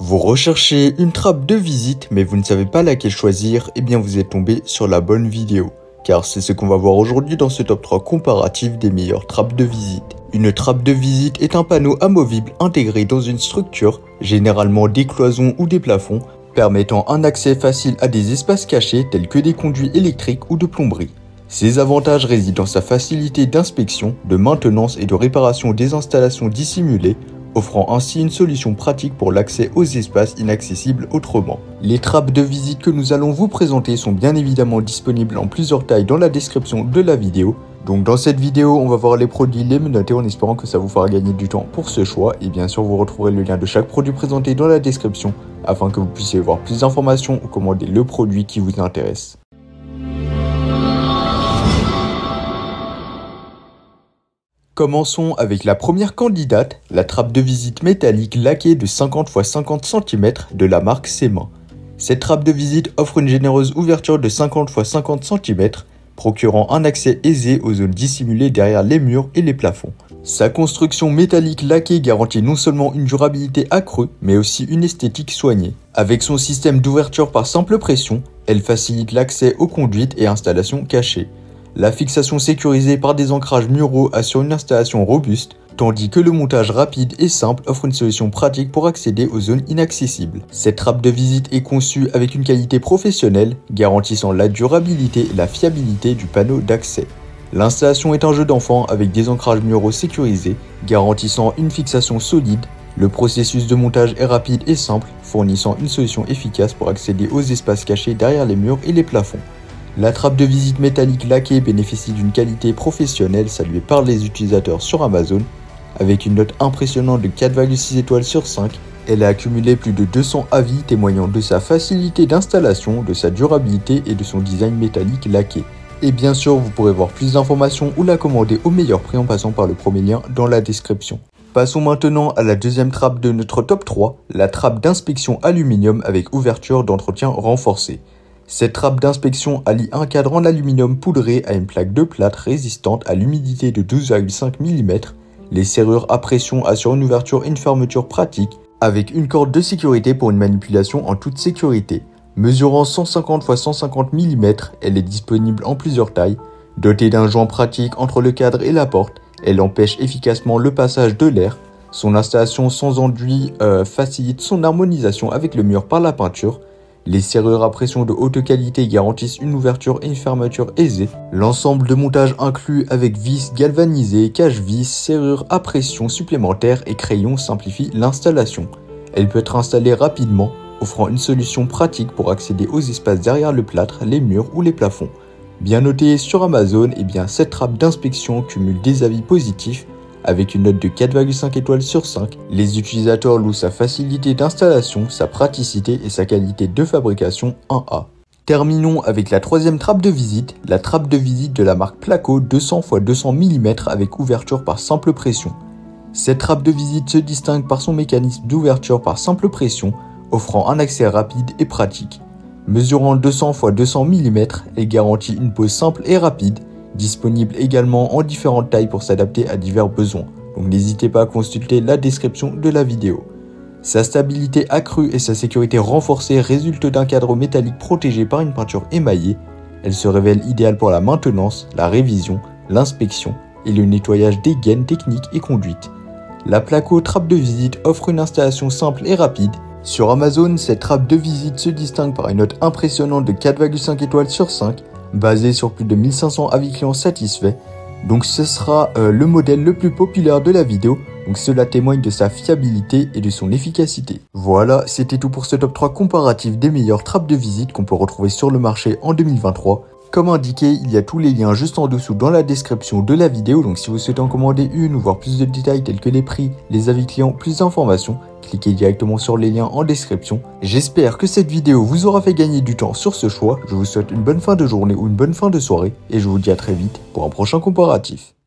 Vous recherchez une trappe de visite mais vous ne savez pas laquelle choisir, eh bien vous êtes tombé sur la bonne vidéo. Car c'est ce qu'on va voir aujourd'hui dans ce top 3 comparatif des meilleures trappes de visite. Une trappe de visite est un panneau amovible intégré dans une structure, généralement des cloisons ou des plafonds, permettant un accès facile à des espaces cachés tels que des conduits électriques ou de plomberie. Ses avantages résident dans sa facilité d'inspection, de maintenance et de réparation des installations dissimulées, offrant ainsi une solution pratique pour l'accès aux espaces inaccessibles autrement. Les trappes de visite que nous allons vous présenter sont bien évidemment disponibles en plusieurs tailles dans la description de la vidéo. Donc dans cette vidéo, on va voir les produits, les menotter en espérant que ça vous fera gagner du temps pour ce choix. Et bien sûr, vous retrouverez le lien de chaque produit présenté dans la description afin que vous puissiez voir plus d'informations ou commander le produit qui vous intéresse. Commençons avec la première candidate, la trappe de visite métallique laquée de 50 x 50 cm de la marque Sema. Cette trappe de visite offre une généreuse ouverture de 50 x 50 cm, procurant un accès aisé aux zones dissimulées derrière les murs et les plafonds. Sa construction métallique laquée garantit non seulement une durabilité accrue, mais aussi une esthétique soignée. Avec son système d'ouverture par simple pression, elle facilite l'accès aux conduites et installations cachées. La fixation sécurisée par des ancrages muraux assure une installation robuste, tandis que le montage rapide et simple offre une solution pratique pour accéder aux zones inaccessibles. Cette trappe de visite est conçue avec une qualité professionnelle, garantissant la durabilité et la fiabilité du panneau d'accès. L'installation est un jeu d'enfant avec des ancrages muraux sécurisés, garantissant une fixation solide. Le processus de montage est rapide et simple, fournissant une solution efficace pour accéder aux espaces cachés derrière les murs et les plafonds. La trappe de visite métallique laquée bénéficie d'une qualité professionnelle saluée par les utilisateurs sur Amazon. Avec une note impressionnante de 4,6 étoiles sur 5, elle a accumulé plus de 200 avis témoignant de sa facilité d'installation, de sa durabilité et de son design métallique laqué. Et bien sûr, vous pourrez voir plus d'informations ou la commander au meilleur prix en passant par le premier lien dans la description. Passons maintenant à la deuxième trappe de notre top 3, la trappe d'inspection aluminium avec ouverture d'entretien renforcée. Cette trappe d'inspection allie un cadre en aluminium poudré à une plaque de plâtre résistante à l'humidité de 12,5 mm. Les serrures à pression assurent une ouverture et une fermeture pratique, avec une corde de sécurité pour une manipulation en toute sécurité. Mesurant 150 x 150 mm, elle est disponible en plusieurs tailles. Dotée d'un joint pratique entre le cadre et la porte, elle empêche efficacement le passage de l'air. Son installation sans enduit facilite son harmonisation avec le mur par la peinture. Les serrures à pression de haute qualité garantissent une ouverture et une fermeture aisée. L'ensemble de montage inclus avec vis galvanisées, cache-vis, serrures à pression supplémentaires et crayons simplifie l'installation. Elle peut être installée rapidement, offrant une solution pratique pour accéder aux espaces derrière le plâtre, les murs ou les plafonds. Bien noté sur Amazon, cette trappe d'inspection cumule des avis positifs. Avec une note de 4,5 étoiles sur 5, les utilisateurs louent sa facilité d'installation, sa praticité et sa qualité de fabrication 1A. Terminons avec la troisième trappe de visite, la trappe de visite de la marque Placo 200 x 200 mm avec ouverture par simple pression. Cette trappe de visite se distingue par son mécanisme d'ouverture par simple pression, offrant un accès rapide et pratique. Mesurant 200 x 200 mm, elle garantit une pose simple et rapide, disponible également en différentes tailles pour s'adapter à divers besoins, donc n'hésitez pas à consulter la description de la vidéo. Sa stabilité accrue et sa sécurité renforcée résultent d'un cadre métallique protégé par une peinture émaillée. Elle se révèle idéale pour la maintenance, la révision, l'inspection et le nettoyage des gaines techniques et conduites. La Placo trappe de visite offre une installation simple et rapide. Sur Amazon, cette trappe de visite se distingue par une note impressionnante de 4,5 étoiles sur 5, basé sur plus de 1500 avis clients satisfaits. Donc ce sera le modèle le plus populaire de la vidéo, donc cela témoigne de sa fiabilité et de son efficacité. Voilà, c'était tout pour ce top 3 comparatif des meilleures trappes de visite qu'on peut retrouver sur le marché en 2023. Comme indiqué, il y a tous les liens juste en dessous dans la description de la vidéo, donc si vous souhaitez en commander une ou voir plus de détails tels que les prix, les avis clients, plus d'informations, cliquez directement sur les liens en description. J'espère que cette vidéo vous aura fait gagner du temps sur ce choix. Je vous souhaite une bonne fin de journée ou une bonne fin de soirée et je vous dis à très vite pour un prochain comparatif.